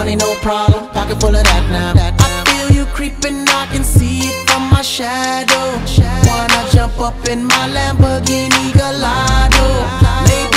money no problem, pocket full of that now. I feel you creeping, I can see it from my shadow. Wanna jump up in my Lamborghini Gallardo?